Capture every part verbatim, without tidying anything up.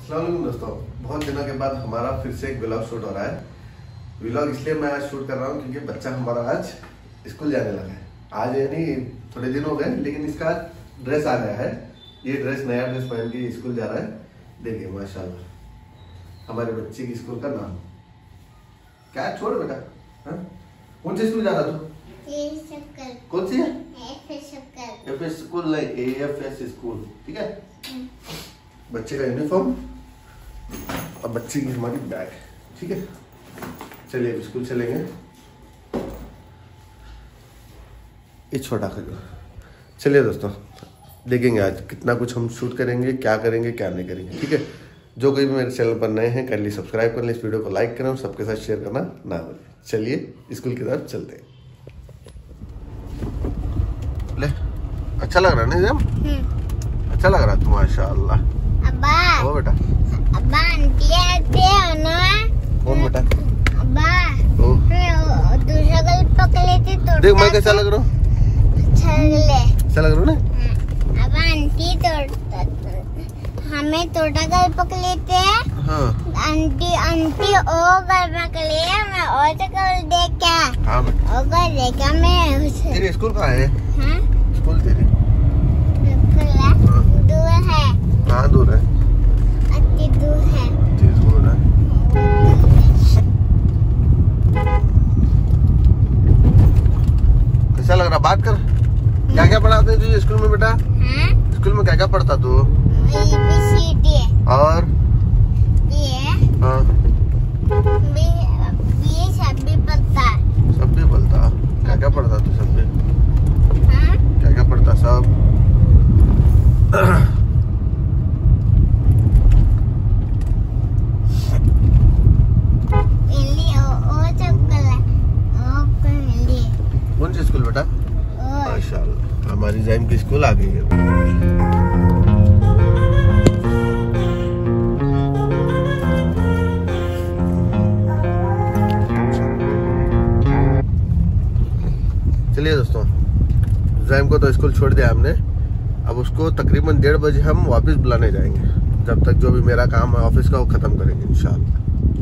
अस्सलाम वालेकुम दोस्तों, बहुत दिनों के बाद हमारा फिर से एक व्लॉग शूट हो रहा है। व्लॉग इसलिए मैं आज शूट कर रहा हूँ क्योंकि बच्चा हमारा आज स्कूल जाने लगा है। आज यानी थोड़े दिन हो गए, लेकिन इसका ड्रेस आ गया है। ये ड्रेस नया ड्रेस पहन के स्कूल जा रहा है। देखिए माशाल्लाह हमारे बच्चे की स्कूल का नाम क्या है? छोड़ बेटा, हाँ? कौन सी स्कूल जा रहा तू? कौन सी है? एफ एस स्कूल नहीं, ए एफ एस स्कूल। ठीक है, बच्चे का यूनिफॉर्म और बच्चे की हमारी बैग। ठीक है, चलिए अब स्कूल चलेंगे। ये छोटा खजूर। चलिए दोस्तों, देखेंगे आज कितना कुछ हम शूट करेंगे, क्या करेंगे क्या नहीं करेंगे। ठीक है, जो कोई भी मेरे चैनल पर नए हैं काइंडली सब्सक्राइब कर लें, इस वीडियो को लाइक करें और सबके साथ शेयर करना ना भूलें। चलिए स्कूल की तरफ चलते हैं। ले, अच्छा लग रहा है ना? अच्छा लग रहा है तू, माशाअल्लाह। अब्बा, ओ बेटा, अब्बा आंटी आते हो ना? कौन बेटा? अब्बा, ओ दूसरा गल पकड़ लेते तो देख मैं कैसा लग रहा हूँ? अच्छा ले। अच्छा लग रहा हूँ ना? अब आंटी तोड़ता हमें तोड़ा गल पकड़ लेते हैं। हाँ आंटी आंटी ओ गल पकड़ लिया, मैं और तो गल देखा। हाँ बेटा, ओ गल देखा मैं उसे। तेरी स्कूल कहाँ है? हाँ? स्कूल तेरी खुला दूर है। कहाँ दूर है? अति दूर है। अति दूर है। कैसा लग रहा? बात कर। क्या क्या पढ़ाते हैं तुझे स्कूल में बेटा? हाँ? स्कूल में क्या क्या पढ़ता तू? ए बी सी डी और ये हाँ बी बी सब भी पता है। सब भी बोलता। क्या क्या पढ़ता तू? सब भी हाँ? क्या क्या पढ़ता सब? हिंदी ओ ओ चक्कर है। ओ को हिंदी कौन सी स्कूल बेटा? ओ माशाल्लाह हमारी जैम की स्कूल आ गई है। चलिए दोस्तों, जैम को तो स्कूल छोड़ दिया हमने। अब उसको तकरीबन डेढ़ बजे हम वापस बुलाने जाएंगे। जब तक जो भी मेरा काम है ऑफिस का वो खत्म करेंगे इंशाल्लाह।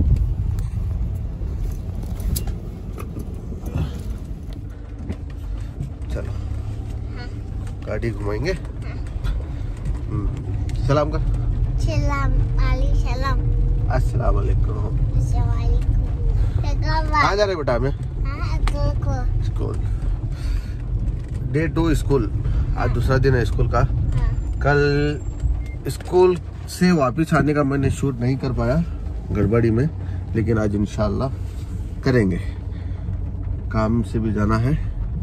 चलो गाड़ी घुमाएंगे। सलाम कर। सलाम अलैकुम। सलाम अस्सलाम वालेकुम। अस्सलाम वालेकुम। कहाँ जा रहे बेटा हमें? हाँ को को स्कूल डे टू स्कूल। आज दूसरा दिन है स्कूल का। हाँ। कल स्कूल से वापस आने का मैंने शूट नहीं कर पाया गड़बड़ी में, लेकिन आज इंशाल्लाह करेंगे। काम से भी जाना है।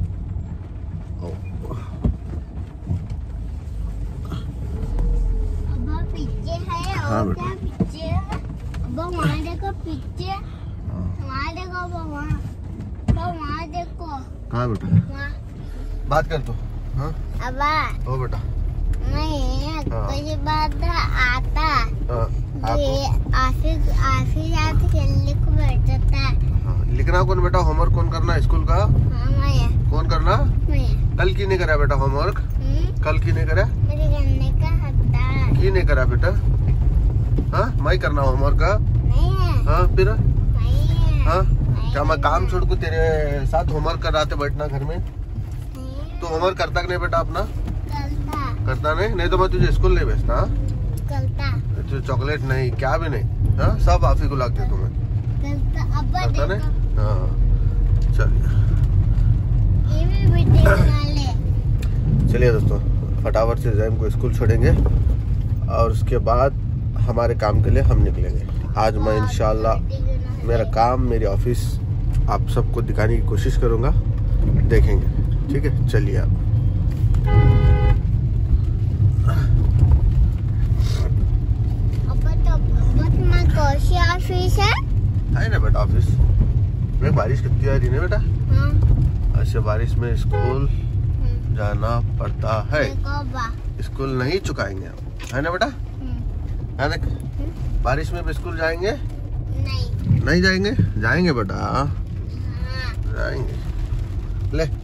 अब्बा पीछे है। हाँ और बेटा। क्या पीछे है? अब्बा वहाँ देखो पीछे। वहाँ देखो अब्बा, वहाँ अब्बा वहाँ देखो। कहाँ बेटा? वहाँ बात कर तो। हाँ अब्बा ओ बेटा। नहीं हाँ। कोई बात आता हाँ ये आपको ऑफिस ऑफिस आते खेलने को बैठता है। हाँ, लिखना कौन बेटा? होमवर्क कौन करना स्कूल का? हाँ मैं कौन करना? मैं कल की नहीं करा बेटा होमवर्क? हम्म कल की नहीं करा? मेरे करने का हफ्ता की नहीं करा बेटा? हाँ मैं करना होमवर्क का? नहीं है। हाँ फिर नहीं है। हाँ नहीं क्या मैं काम करना। छोड़ को तेरे साथ होमवर्क कराते बैठना घर में? नहीं तो होमवर्क करता कि नहीं बेटा अपना? करता करता नहीं? नहीं तो मैं तुझे स्कूल नहीं भेजता। हाँ? करता तुझे चॉकलेट नहीं, क्या भी नहीं। हाँ सब आप ही को लाग दे तुम्हें। करता अब्बा करता देखो नहीं? हाँ चलिए ये भी वीडियो बना ले। चलिए दोस्तों, फटाफट से जैम को स्कूल छोड़ेंगे और उसके बाद हमारे काम के लिए हम निकलेंगे। आज मैं इंशाल्लाह मेरा काम, मेरी ऑफिस आप सबको दिखाने की कोशिश करूँगा। देखेंगे। ठीक है, चलिए आप। अब्बा तो अब्बा तुम्हारा कौन सी ऑफिस है? है ना बेटा ऑफिस में? बारिश कितनी आ रही है बेटा? हाँ। ऐसे बारिश में स्कूल हम्म। जाना पड़ता है। देखो अब्बा। स्कूल नहीं चुकाएंगे हम, है ना बेटा? हम्म। है ना? बारिश में भी स्कूल जाएंगे? नहीं। नहीं जाएंगे? जाएंगे बेटा, हाँ। जाएंगे। ले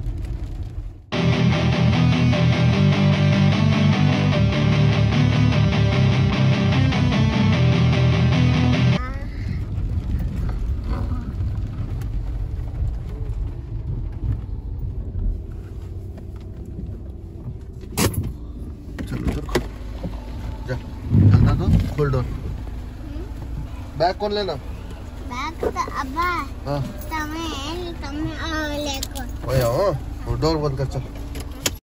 खोल डोर। बैग कौन लेना? बैग तो अब्बा हाँ तुम्हें तुम्हें आ लेकर ओए आओ, वो डोर बंद कर चल।